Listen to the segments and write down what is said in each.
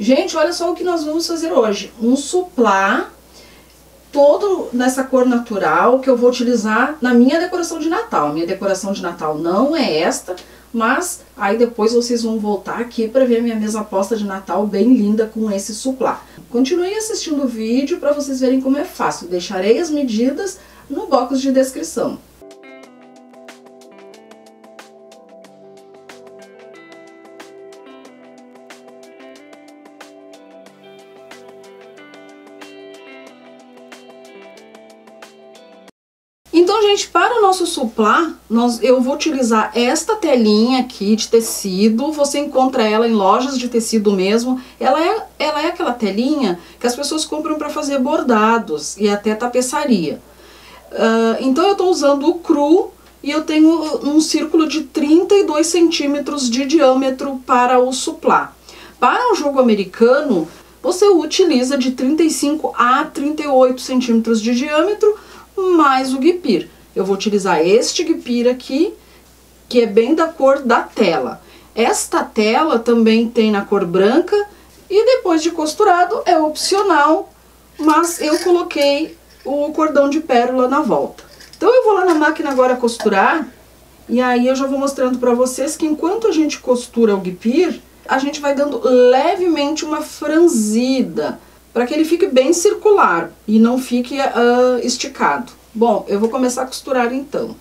Gente, olha só o que nós vamos fazer hoje. Um suplá, todo nessa cor natural, que eu vou utilizar na minha decoração de Natal. A minha decoração de Natal não é esta, mas aí depois vocês vão voltar aqui para ver a minha mesa posta de Natal bem linda com esse suplá. Continuem assistindo o vídeo para vocês verem como é fácil. Deixarei as medidas no box de descrição. Então, gente, para o nosso suplá, eu vou utilizar esta telinha aqui de tecido. Você encontra ela em lojas de tecido mesmo. Ela é aquela telinha que as pessoas compram para fazer bordados e até tapeçaria. Então, eu estou usando o cru e eu tenho um círculo de 32 centímetros de diâmetro para o suplá. Para o jogo americano, você utiliza de 35 a 38 centímetros de diâmetro, mais o guipir. Eu vou utilizar este guipir aqui, que é bem da cor da tela. Esta tela também tem na cor branca e depois de costurado é opcional, mas eu coloquei o cordão de pérola na volta. Então eu vou lá na máquina agora costurar e aí eu já vou mostrando para vocês que enquanto a gente costura o guipir, a gente vai dando levemente uma franzida, para que ele fique bem circular e não fique esticado. Bom, eu vou começar a costurar então.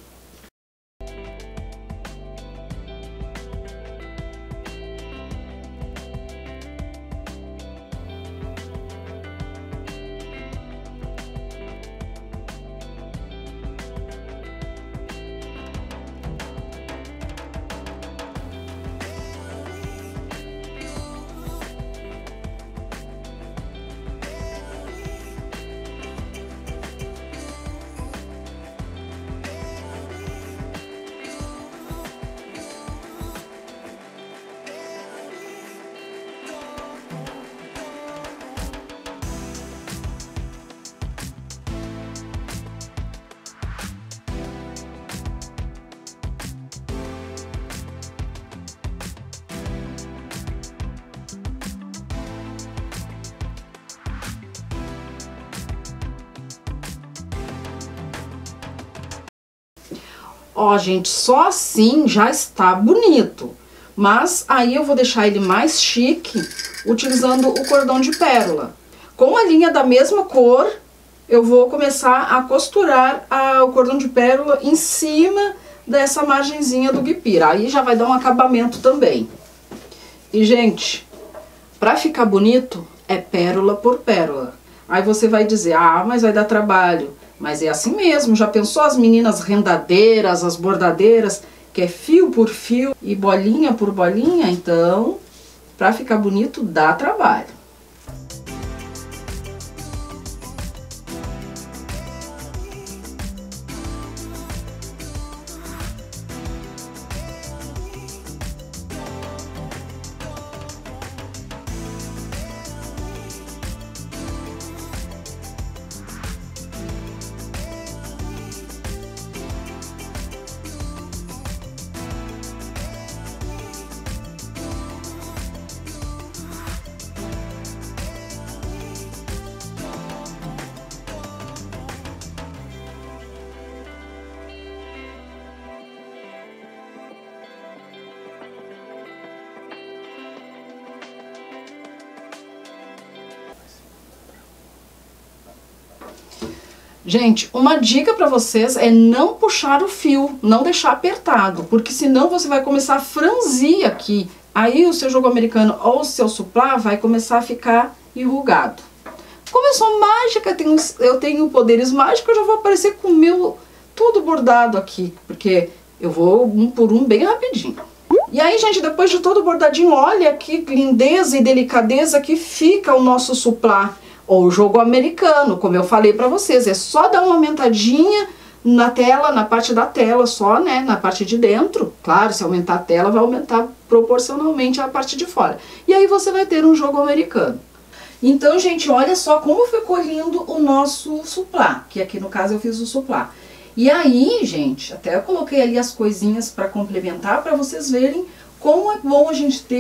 Ó, gente, só assim já está bonito. Mas aí eu vou deixar ele mais chique utilizando o cordão de pérola. Com a linha da mesma cor, eu vou começar a costurar o cordão de pérola em cima dessa margenzinha do guipir. Aí já vai dar um acabamento também. E, gente, pra ficar bonito, é pérola por pérola. Aí você vai dizer, ah, mas vai dar trabalho. Mas é assim mesmo, já pensou as meninas rendadeiras, as bordadeiras, que é fio por fio e bolinha por bolinha? Então, pra ficar bonito, dá trabalho. Gente, uma dica para vocês é não puxar o fio, não deixar apertado, porque senão você vai começar a franzir aqui. Aí o seu jogo americano ou o seu suplá vai começar a ficar enrugado. Como eu sou mágica, eu tenho poderes mágicos, eu já vou aparecer com o meu tudo bordado aqui, porque eu vou um por um bem rapidinho. E aí, gente, depois de todo bordadinho, olha que lindeza e delicadeza que fica o nosso suplá. Ou o jogo americano, como eu falei pra vocês, é só dar uma aumentadinha na tela, na parte da tela só, né, na parte de dentro. Claro, se aumentar a tela, vai aumentar proporcionalmente a parte de fora. E aí você vai ter um jogo americano. Então, gente, olha só como ficou lindo o nosso suplá, que aqui no caso eu fiz o suplá. E aí, gente, até eu coloquei ali as coisinhas pra complementar, pra vocês verem como é bom a gente ter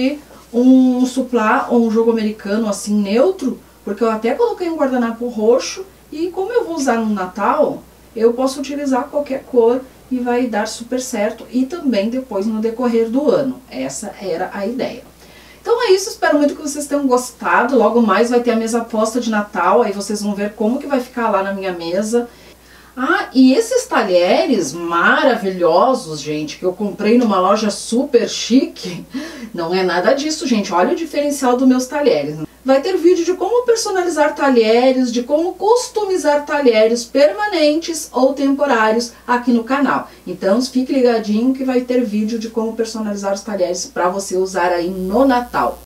um suplá ou um jogo americano assim neutro, porque eu até coloquei um guardanapo roxo e como eu vou usar no Natal, eu posso utilizar qualquer cor e vai dar super certo e também depois no decorrer do ano. Essa era a ideia. Então é isso, espero muito que vocês tenham gostado. Logo mais vai ter a mesa posta de Natal, aí vocês vão ver como que vai ficar lá na minha mesa. Ah, e esses talheres maravilhosos, gente, que eu comprei numa loja super chique, não é nada disso, gente. Olha o diferencial dos meus talheres. Vai ter vídeo de como personalizar talheres, de como customizar talheres permanentes ou temporários aqui no canal. Então fique ligadinho que vai ter vídeo de como personalizar os talheres para você usar aí no Natal.